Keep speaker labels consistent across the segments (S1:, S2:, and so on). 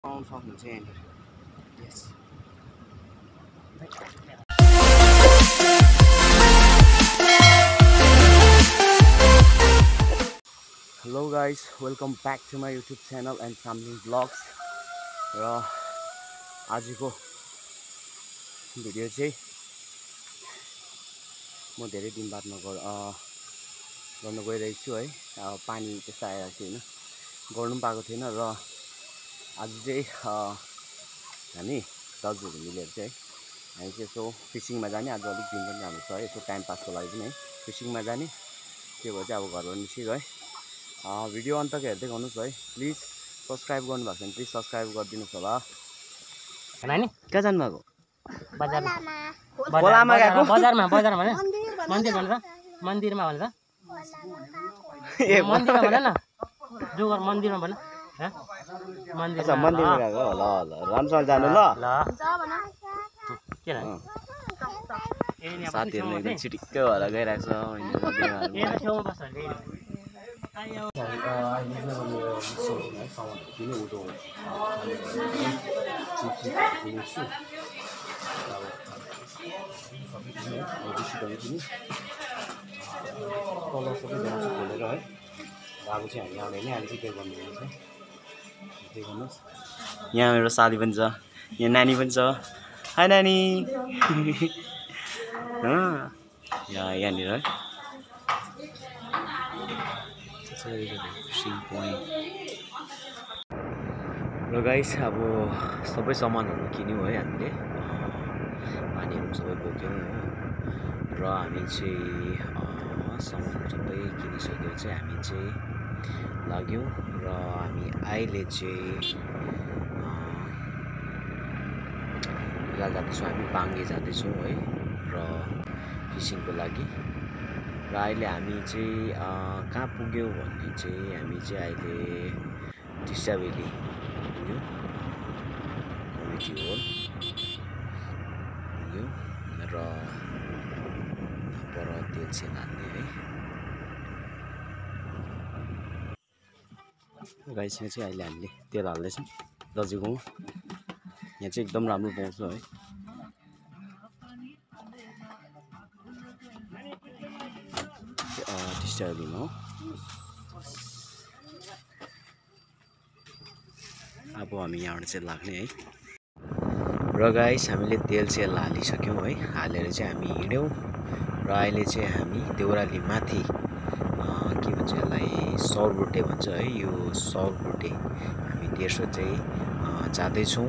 S1: पाउन सक्नुहुन्छ यहाँनिर। यस hello guys, welcome back to my YouTube channel and family vlogs. र आजको भिडियो चाहिँ म धेरै दिन बादमा गर्न गइरहेको छु है। पानी त्यस्तो आइरहेको थियो होइन, गर्नु पनि पाएको थिएन। र आज चाहिँ हामी दाजुहरू मिलेर चाहिँ हामी चाहिँ यसो फिसिङमा जाने। आज अलिक दिन पनि राम्रो छ है, यसो टाइम पासको लागि पनि है, फिसिङमा जाने। त्यो भएर चाहिँ अब घरबाट निस्कियो है। भिडियो अन्तको हेर्दै गर्नुहोस् है। प्लिज सब्सक्राइब गर्नुभएको छ भने प्लिज सब्सक्राइब गरिदिनुहोस् होला।
S2: नानी
S1: कहाँ जानुभएको?
S2: बजारमा गएको? बजारमा भने मन्दिर भनेर मन्दिरमा भनेर ए मन्दिरमा भन न, जोगर मन्दिरमा भन।
S1: मन्दिरमा गएको। ल ल राम्रोसँग जानु ल।
S2: के
S1: साथीहरू एकदम छिटिक्क भएर गइरहेको छ। तल सबैजना चाहिँ खोलेर है, बाबु चाहिँ हामी आउने नै हामी चाहिँ के गर्नुहुन्छ के गर्नुहोस्। यहाँ मेरो साथी पनि छ, यहाँ नानी पनि छ। हाई नानी। यहाँनिर है फिसिङ पोइन्ट। र गाइस अब सबै सामानहरू किन्यौँ है हामीले, पानीहरू सबै बोक्यौँ हो। र हामी चाहिँ सामान सबै किनिसकेर चाहिँ हामी चाहिँ लाग्यौँ। र हामी अहिले चाहिँ फिलहाल जाँदैछौँ, हामी बाङ्गे जाँदैछौँ है र फिसिङको लागि। र अहिले हामी चाहिँ कहाँ पुग्यौँ भन्ने चाहिँ हामी चाहिँ अहिले टिस्टा भ्याली पुग्यौँ, कमिटी होल पुग्यौँ। र पर तेल सेल हाल्ने है। गाइसमा चाहिँ अहिले हामीले तेल हाल्दैछौँ दाजुकोमा। यहाँ चाहिँ एकदम राम्रो पाउँछ है। टिस्टा भ्यालीमा हो। अब हामी यहाँबाट चाहिँ लाग्ने है। र गाइस हामीले तेल सेल हालिसक्यौँ है, हालेर चाहिँ हामी हिँड्यौँ। र अहिले चाहिँ हामी देउराली माथि के भन्छ यसलाई, सौरबुटे भन्छ है, यो सौरबुटे हामी तेर्सो चाहिँ जाँदैछौँ।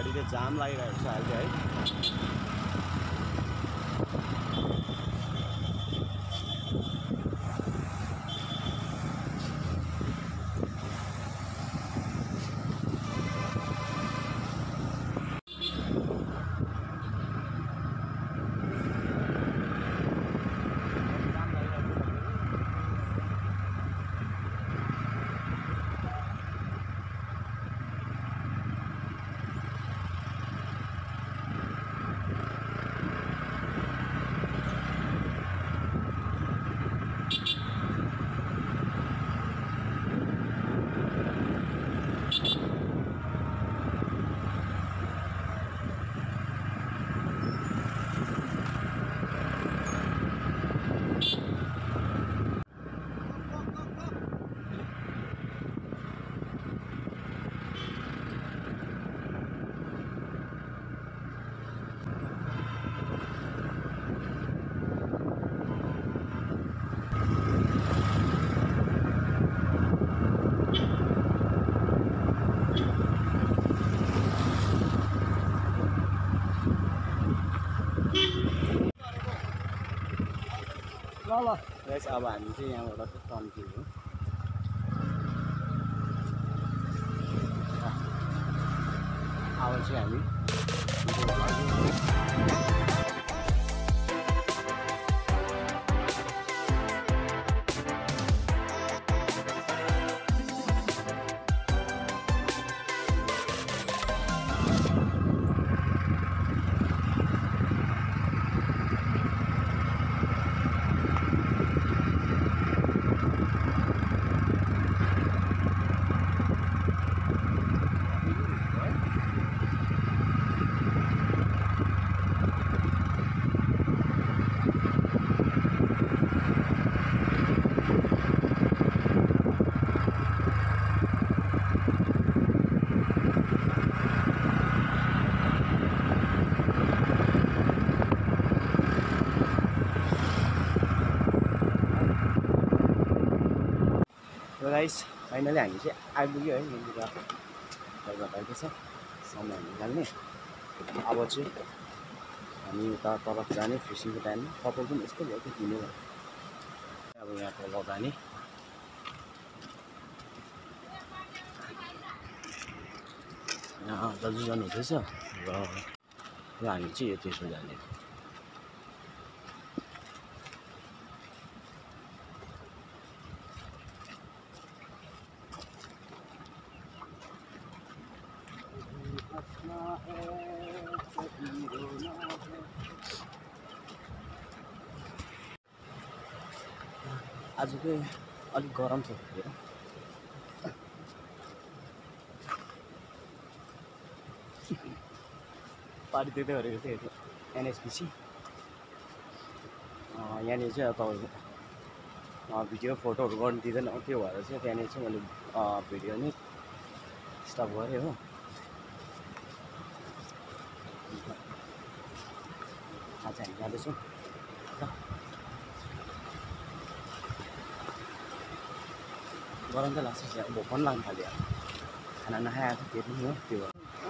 S1: घडीले जाम लागिरहेको छ अहिले है। ल गाइस अब हामी चाहिँ यहाँबाट चाहिँ तन्कियो अब चाहिँ हामी गाइस फाइनली हामी चाहिँ आइपुग्यो है यहाँनिर जग्गा भएको छ समय निकाल्ने। अब चाहिँ हामी उता तल जाने फिसिङको टाइममा कपाल पनि यस्तो भयो कि किनेर अब यहाँ तल जाने। यहाँ दाजु जानु हुँदैछ र हामी चाहिँ यो त्यसो जाने। आज चाहिँ अलिक गरम छ हेर पार्टी देख्दै गरेको थिएँ एनएचपिसी यहाँनिर चाहिँ तपाईँको भिडियो फोटोहरू गर्नु दिँदैन त्यो भएर चाहिँ त्यहाँनिर चाहिँ मैले भिडियो नै स्टप गरेँ हो। आज हामी जाँदैछौँ गरम त लाग्छ भोक पनि लाग्नु थाल्यो खाना नखाएको त्यो पनि हो। त्यो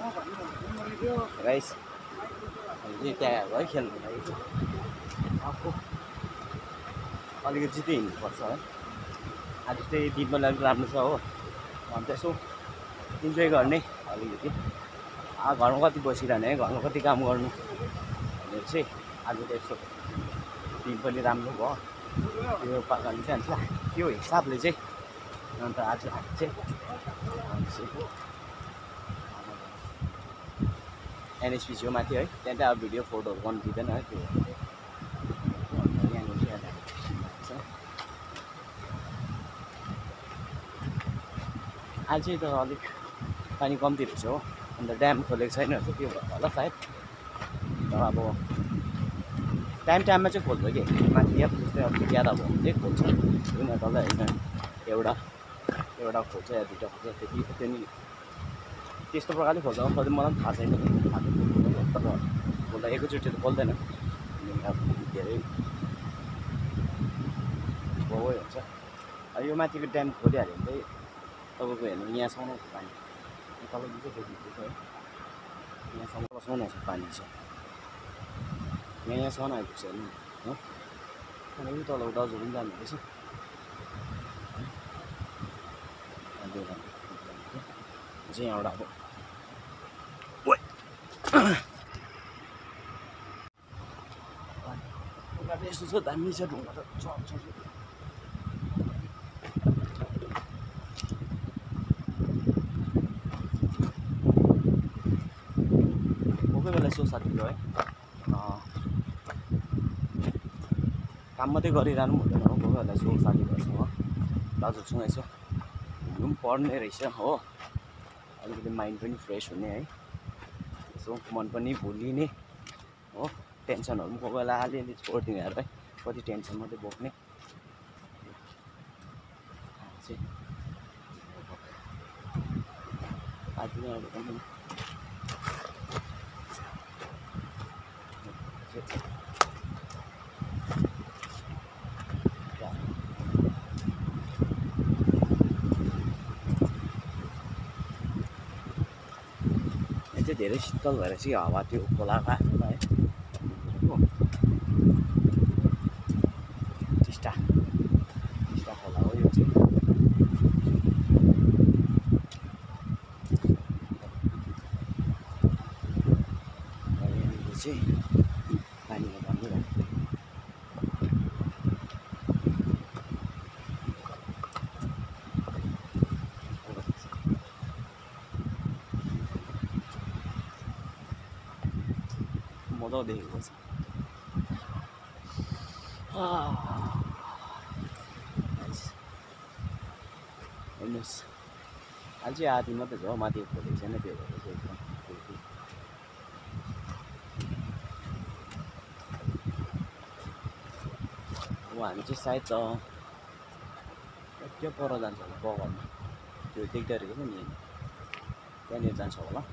S1: राइस हामी चाहिँ त्यहाँ है खेल्नु लागि आफू अलिकति चाहिँ हिँड्नुपर्छ है। आज चाहिँ दिनमा लागि राम्रो छ हो अन्त यसो इन्जोय गर्ने अलिकति घरमा कति बसिरहने है घरमा कति काम गर्नु भनेर चाहिँ आज त यसो दिन पनि राम्रो भयो त्यो पाकाले चाहिँ हान्छ त्यो हिसाबले चाहिँ अन्त आज हामी चाहिँ एनएचपिसी हो माथि है त्यहाँ चाहिँ अब भिडियो फोटोहरू गर्नु दिँदैन है त्यो यहाँनिर चाहिँ आज चाहिँ त अलिक पानी कम्ती रहेछ हो अन्त ड्याम खोलेको छैन रहेछ त्यो भएर होला सायद। तर अब टाइममा चाहिँ खोल्छ कि माथि यहाँ जस्तै अब ज्यादा भयो भने चाहिँ खोल्छ होइन तल होइन एउटा खोल्छ या दुईवटा खोल्छ त्यो नि त्यस्तो प्रकारले खोल्छ कति मलाई पनि थाहा छैन तर खोल्दा एकैचोटि त खोल्दैन अब धेरै बहुै हुन्छ। यो माथिको ड्याम खोलिहाल्यो भने चाहिँ तपाईँको हेर्नु यहाँसम्म पानी तल चाहिँ देखिँदैछ है यहाँसम्म बसाउनु छ पानी चाहिँ यहाँसम्म आइपुग्छ नि हो अनि उता तल दाजु पनि जानु रहेछ चाहिँ यहाँबाट अब यस्तो छ दामी छ ढुङ्गा त कोही बेला यसो साथीहरू है काम मात्रै गरिरहनु हुँदैन हो कोही बेला यसो साथीहरूसँग दाजुसँग यसो घुम्नु पनि पर्ने रहेछ हो अलिकति माइन्ड पनि फ्रेस हुने है यसो मन पनि भुलिने हो टेन्सनहरू पनि कोही बेला अलिअलि छोडिदिने है कति टेन्सन मात्रै बोक्ने चाहिँ आदमीहरू पनि चाहिँ धेरै शीतल भएर चाहिँ हावा त्यो खोलाको आएकोमा है टिस्टा खोला हो यो चाहिँ पानीको दामी मजा देखेको छ हेर्नुहोस् अहिले चाहिँ आधी मात्रै छ माथि खोलेको छैन त्यो भएर चाहिँ एकदम अब हामी चाहिँ सायद त्यो पर जान्छ होला बगरमा त्यो देख्दै रहेको छ नि त्यहाँनिर जान्छ होला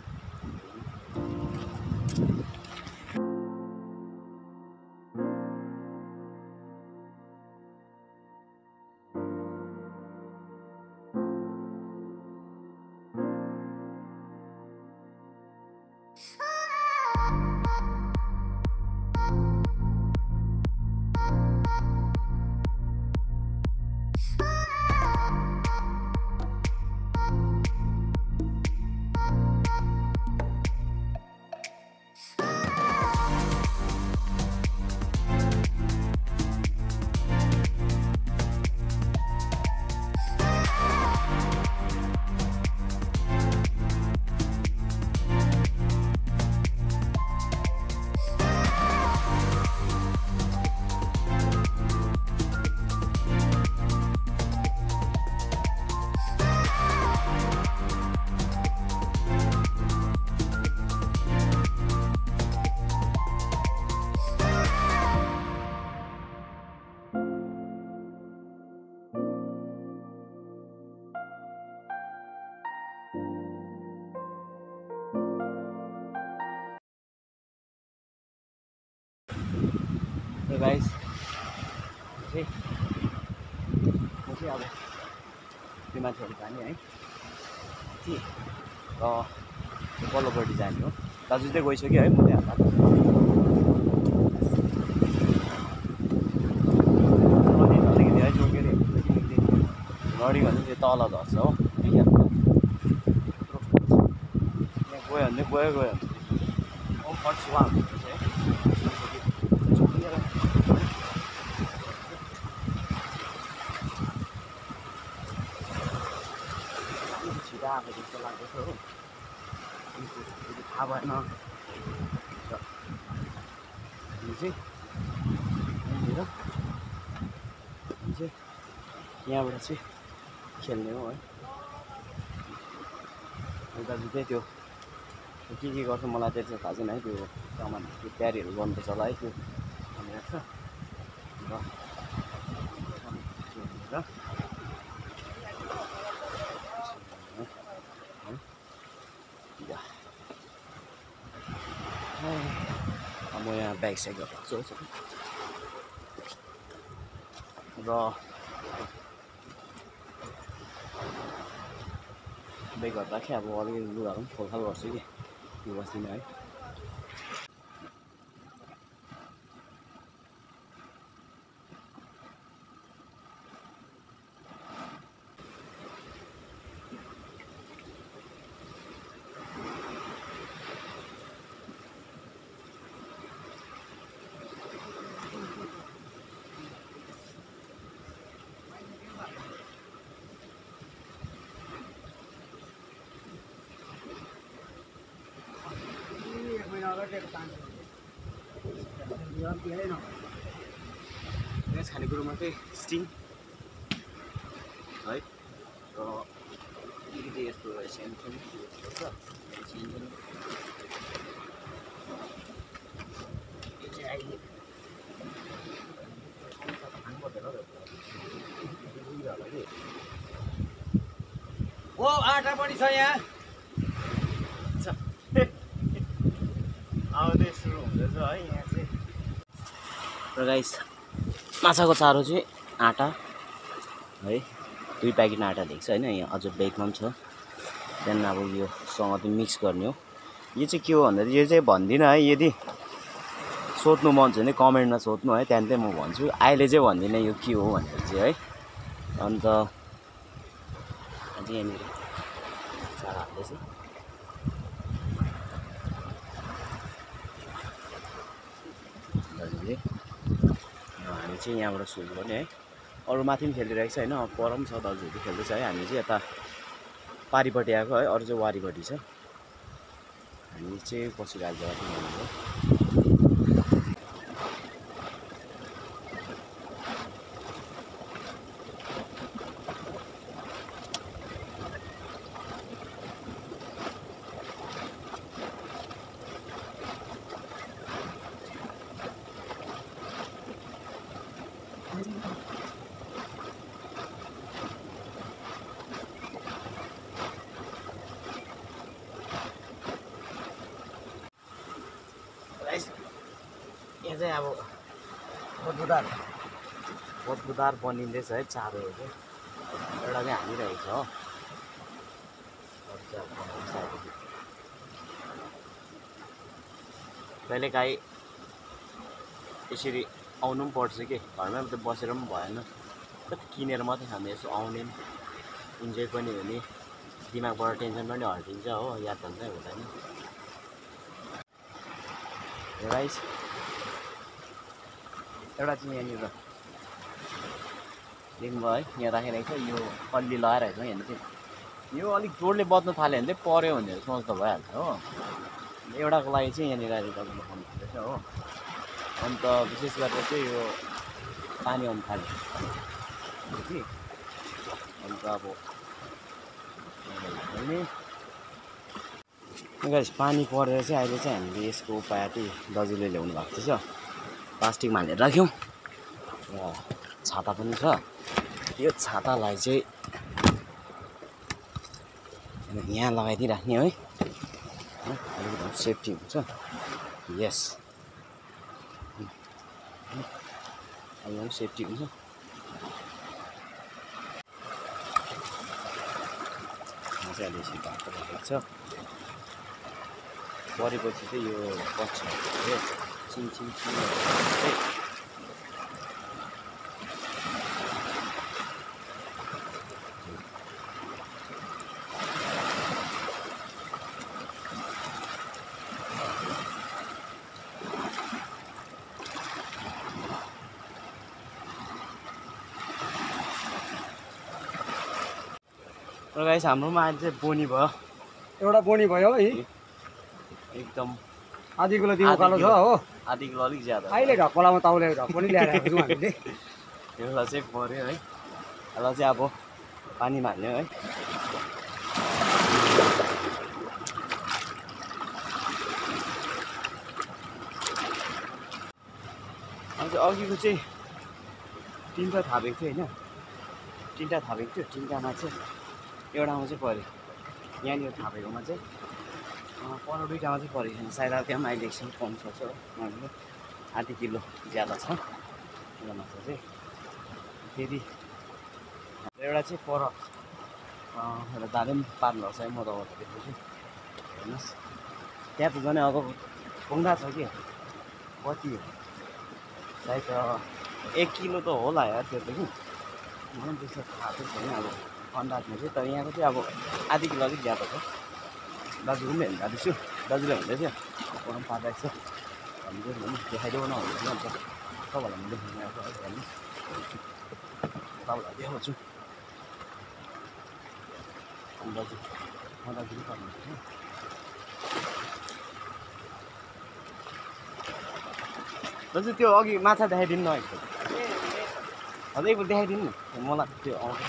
S1: गाइस म चाहिँ अब त्यो मान्छेहरू जाने है के पल्लोपट्टि जाने हो दाजु चाहिँ गइसक्यो है म त्यहाँ अलिकति है जोकेर लडी भने त्यो तल झर्छ हो यहाँ गयो भने गयो पर्छु है छिटो आएको जस्तो लाग्दैछ हो थाहा भएन यहाँबाट चाहिँ खेल्ने हो है दाजु चाहिँ त्यो के गर्छ मलाई त्यति थाहा छैन है त्यो सामान त्यो तयारीहरू गर्नुपर्छ होला है त्यो भनिरहेको छ म यहाँ ब्याग स्याग राख्छु र ब्यागहरू राखेँ अब अलिकति लुगाहरू पनि खोलखाल गर्छु कि बस्नु बस्दिनँ है। खानेकुरोमा चाहिँ स्टिङ है र अलिकति यस्तो सानो यो चाहिँ अहिले
S3: ओ आटा पनि छ यहाँ
S1: आउँदै सुरु हुँदैछ है यहाँ चाहिँ। र गाइस माछाको चारो चाहिँ आटा है 2 प्याकेट आटा दिएको छ होइन। यहाँ अझ ब्यागमा पनि छ। त्यहाँदेखि अब योसँग चाहिँ मिक्स गर्ने हो। यो चाहिँ के हो भन्दाखेरि यो चाहिँ भन्दिनँ है। यदि सोध्नु मन छ भने कमेन्टमा सोध्नु है, त्यहाँदेखि चाहिँ म भन्छु। अहिले चाहिँ भन्दिनँ यो के हो भनेर चाहिँ है। अन्त अझै यहाँनिर चारो हाल्दैछ। दाजुले हामी चाहिँ यहाँबाट सुरु गर्ने है। अरू माथि पनि खेलिरहेको छ होइन। पर पनि छ, दाजुहरू खेल्दैछ है। हामी चाहिँ यता पारिपट्टि आएको है, अरू चाहिँ वारिपट्टि छ। हामी चाहिँ बसिरहेको जग्गा चाहिँ यहाँनिर। यहाँ चाहिँ अब बदबुदार बनिँदैछ है चारोहरू चाहिँ। एउटा चाहिँ हालिरहेको छ हो। कहिलेकाहीँ यसरी आउनु पनि पर्छ कि, घरमै त बसेर पनि भएन। कति किनेर मात्रै खाने, यसो आउने इन्जोय पनि हुने, दिमागबाट टेन्सन पनि हटिन्छ हो, याद भन्दै हुँदैन। राइस एउटा चाहिँ यहाँनिर देख्नुभयो है, यहाँ राखिरहेको छ। यो कल्ली लगाइरहेको छ यहाँ चाहिँ। यो अलिक जोडले बज्न थाल्यो भने चाहिँ पऱ्यो भनेर सोच्दा भइहाल्छ हो। एउटाको लागि चाहिँ यहाँनिर अहिले तपाईँले भन्नुहुँदैछ हो। अन्त विशेष गरेर चाहिँ यो पानी आउनु थाल्यो कि, अन्त अब गाइस पानी परेर चाहिँ अहिले चाहिँ हामीले यसको उपाय चाहिँ दाजुले ल्याउनु भएको थिएछ। प्लास्टिकमा हालेर राख्यौँ र छाता पनि छ। यो छातालाई चाहिँ यहाँ लगाइदिइराख्ने है, अलिकति सेफ्टी हुन्छ। यस, यो सेफ्टी हुन्छ। चाहिँ अहिले यसरी भएको राखेको छ। परेपछि चाहिँ यो पच्छ छिनछिन र गाइस हाम्रोमा अहिले चाहिँ बोनी भयो।
S3: एउटा बोनी भयो है,
S1: एकदम
S3: आधी किलो दिउ उकालो छ हो।
S1: आधी किलो अलिक ज्यादा
S3: अहिले ढक्कलामा ताउले ढक्कनी ल्याएर आएको छौँ हामीले।
S1: यसलाई चाहिँ पऱ्यो है। यसलाई चाहिँ अब पानीमा हाल्ने है। अन्त अघिको चाहिँ 3टा थापेको थियो होइन, 3टा थापेको थियो। 3टामा चाहिँ एउटामा चाहिँ पऱ्यो, यहाँनिर थापेकोमा चाहिँ पर 2टामा चाहिँ परेको छैन। सायद अब त्यहाँ पनि अहिले एकछिन कम सक्छ उनीहरूले। आधी किलो ज्यादा छ एउटा माछा चाहिँ। फेरि एउटा चाहिँ पर एउटा दाले पनि पार्नु भएको छ है। म तपाईँलाई देखाउँछु हेर्नुहोस्। त्यहाँ पुग्न अब पुग्दा छ कि कति हो सायद 1 किलो त होला यार त्यो त कि मलाई त्यस्तो थाहा चाहिँ छैन अब अन्दाजमा चाहिँ तर यहाँको चाहिँ अब आधी किलो अलिक ज्यादा छ दाजुले पनि हेर्नु जाँदैछु दाजुले भन्दै थियो गरम पार्दैछ हामी चाहिँ भने देखाइदेऊ न भन्दै थियो अन्त तपाईँहरूलाई म देखाउनु आएको है हेर्नु तपाईँलाई देखाउँछु दाजु दाजुले पर्नुहुन्छ दाजु त्यो अघि माछा देखाइदिनु न एकपल्ट हजुर एकपल्ट देखाइदिनु नि मलाई त्यो आउँछ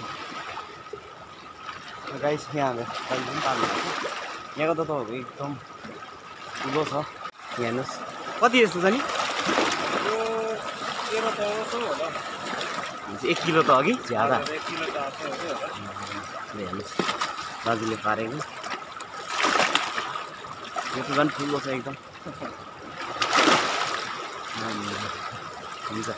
S1: गाइस यहाँ हाम्रो दाजु पनि पार्नुहुन्छ यहाँको त तपाईँको एकदम ठुलो छ यहाँ हेर्नुहोस् कति जस्तो छ नि 1 किलो त अघि ज्यादा हेर्नुहोस् दाजुले पारेको यो त झन् ठुलो छ एकदम हुन्छ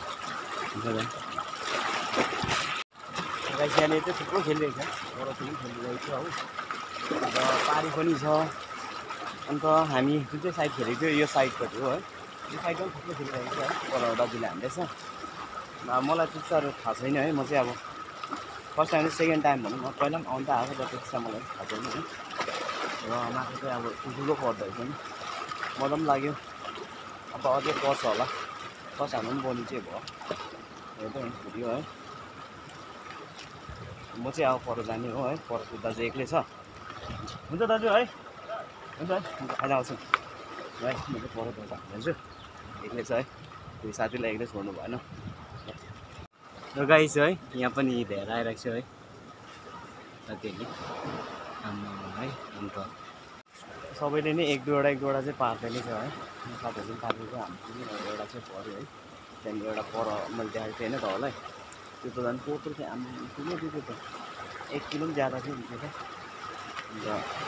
S1: गाइस यहाँनिर चाहिँ थुप्रो खेलिरहेको छ बरफी पनि खेलिरहेको छ हो र पारी पनि छ अन्त हामी जुन चाहिँ साइड खेलेको थियो यो साइडपट्टि हो है यो साइडमा पनि थुप्रो खेलिरहेको छ है पर दाजुले हान्दैछ मलाई त्यति साह्रो थाहा छैन है म चाहिँ अब फर्स्ट टाइम सेकेन्ड टाइम भनौँ न पहिला पनि आउनु त आएको तर त्यति साह्रो मलाई थाहा छैन है र माछा चाहिँ अब ठुलो पर्दो रहेछ नि मलाई पनि लाग्यो अब अझै पर्छ होला फर्स्ट हाम्रो पनि बनी चाहिँ भयो हेर्दै यो है म चाहिँ अब पर जाने हो है परको दाजु एक्लै छ हुन्छ दाजु है हुन्छ है खाजा आउँछु है म चाहिँ पर जान्छु एक्लै छ है त्यो साथीलाई एक्लै छोड्नु भएन र गाइस है यहाँ पनि धेरै आइरहेको छ है साथीहरूले है अन्त सबैले नै एक दुईवटा चाहिँ पार्दै नै छ है साथीहरू पनि पार्दैछ हाम्रो पनि एउटा चाहिँ पऱ्यो है त्यहाँदेखि एउटा पर मैले देखाएको थिएँ होइन तपाईँलाई त्यो त झन् पोटो चाहिँ हाम्रो ठुलो दिएको त 1 किलो पनि ज्यादा थियो त्यो त अन्त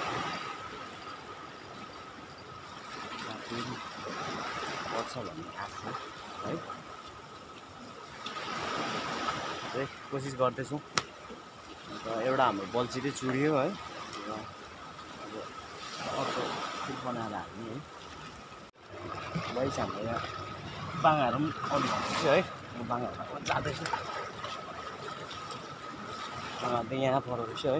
S1: पर्छ भन्ने आश छ है कोसिस गर्दैछौँ अन्त एउटा हाम्रो बल्छी चाहिँ चुडियो है र अब अर्को फिट बनाएर हाल्ने है गाइस हाम्रो यहाँ बाङ्गाहरू पनि आउनु भएको थियो है बाङ्गाहरू जाँदैछु त्यही यहाँ परेको छु है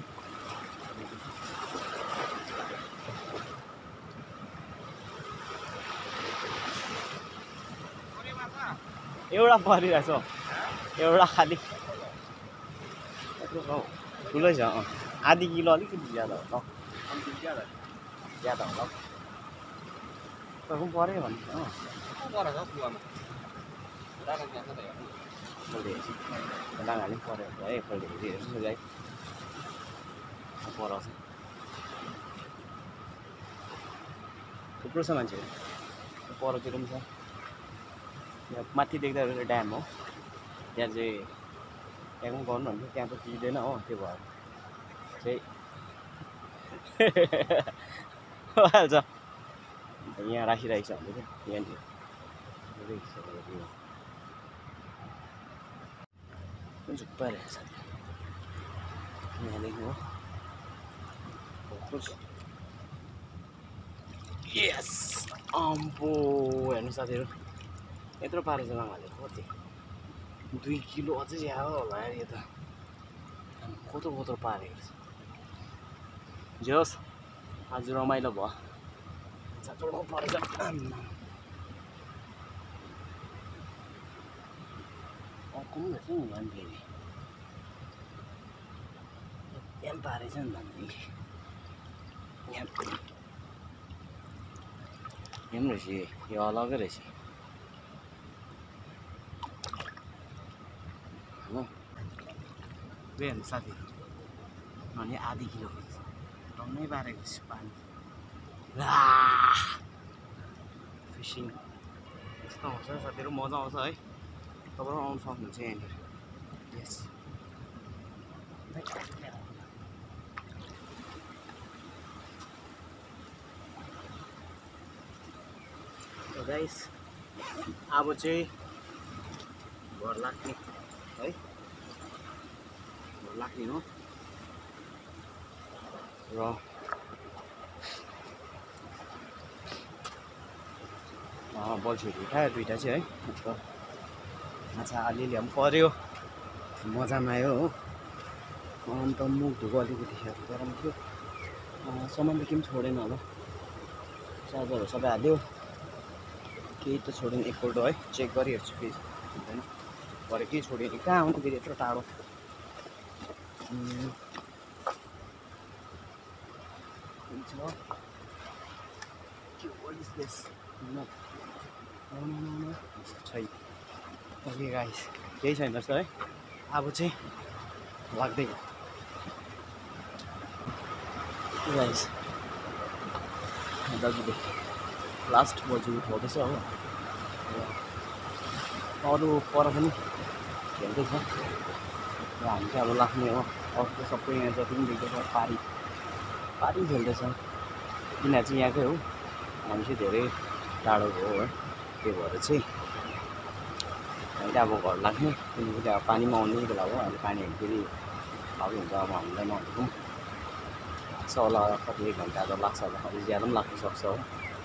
S1: एउटा परिरहेछ एउटा खालि ठुलै छ आधी किलो अलिकति ज्यादा होला ज्यादा होला तपाईँ पऱ्यो भने लागाले पऱ्यो है एकपल्ट हेर्छु गाई पराउँछ थुप्रो छ मान्छेहरू परतिर पनि छ यहाँ माथि देख्दा ड्याम हो त्यहाँ चाहिँ त्यहाँ पनि गर्नुहुन्छ त्यहाँ त दिँदैन हो त्यो भएर चाहिँ भइहाल्छ यहाँ राखिरहेको छ हामीले चाहिँ यहाँनिर झुक्पा रहेछ यहाँदेखि हो यस अम्बो हेर्नु साथीहरू यत्रो पारेछ बाङ्गाले कति 2 किलो अझै ज्यादा होला यार यो त कत्रो कत्रो पारेको छ जे होस् आज रमाइलो भयो जोड्नु परेछ अर्को पनि रहेछ नि झन् फेरि यहाँ पारेछ नि झन् यहाँ पनि रहेछ यो अलगै रहेछ हो हेर्नु साथी अनि आधी किलो टन्नै पारेको छु पानी फिसिङ यस्तो आउँछ साथीहरू मजा आउँछ है तपाईँहरू आउनु सक्नुहुन्छ यहाँनिर यस गाइस अब चाहिँ घर लाग्ने है घर लाग्ने हो र बल्छीहरू उठायो दुइटा चाहिँ है। अन्त माछा अलिअलि पनि पऱ्यो, मजामा आयो हो। अन्त मुख धुको अलिकति गरम थियो। सामान त केही पनि छोडेन होला, चार्जरहरू सबै हाल्यो, केही त छोडेन। एकपल्ट है चेक गरिहेर्छु केही हुँदैन, भरे केही छोडेन। कहाँ आउनु फेरि यत्रो टाढो। छैन। ओके गाइस, केही छैन जस्तो है। अब चाहिँ लाग्दै गाइस दाजुले लास्ट बजी उठाउँदैछ हो। अरू पर पनि खेल्दैछ र हामी चाहिँ अब लाग्ने हो। अर्को सबै यहाँ जति पनि देख्दैछ पारी खेल्दैछ। यिनीहरू चाहिँ यहाँकै हो, हामी चाहिँ धेरै टाढोको हो है। त्यो भएर चाहिँ हामीले अब घर लाग्ने, किनकि अब पानीमा आउने बेला हो। अहिले पानीहरू फेरि अब हुन्छ, अब हामीलाई नभनेको लाग्छ होला कति 1 घन्टा त लाग्छ होला, अलिक ज्यादा पनि लाग्न सक्छ हो।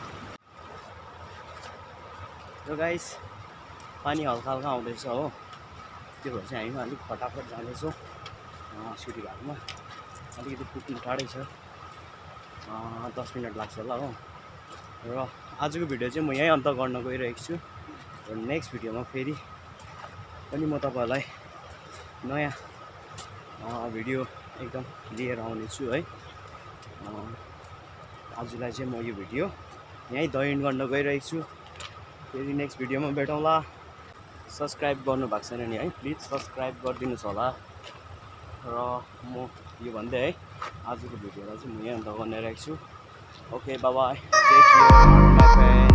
S1: र गाइस पानी हल्का हल्का आउँदैछ हो, त्यो भएर चाहिँ हामी अलिक फटाफट जाँदैछौँ सिटी घाटमा। अलिकति पुग्नु टाढै छ, 10 मिनट लाग्छ होला हो। र आजको भिडियो चाहिँ म यहीँ अन्त गर्न गइरहेको छु। र नेक्स्ट भिडियोमा फेरि पनि म तपाईँहरूलाई नयाँ भिडियो एकदम लिएर आउनेछु है। आजलाई चाहिँ म यो भिडियो यहीँ द एन्ड गर्न गइरहेको छु। फेरि नेक्स्ट भिडियोमा भेटौँला। सब्सक्राइब गर्नुभएको छैन नि है, प्लिज सब्सक्राइब गरिदिनुहोस् होला। र म यो भन्दै है आजको भिडियोलाई चाहिँ म यहीँ अन्त गर्न रहेको छु। Okay bye bye, take care my friend.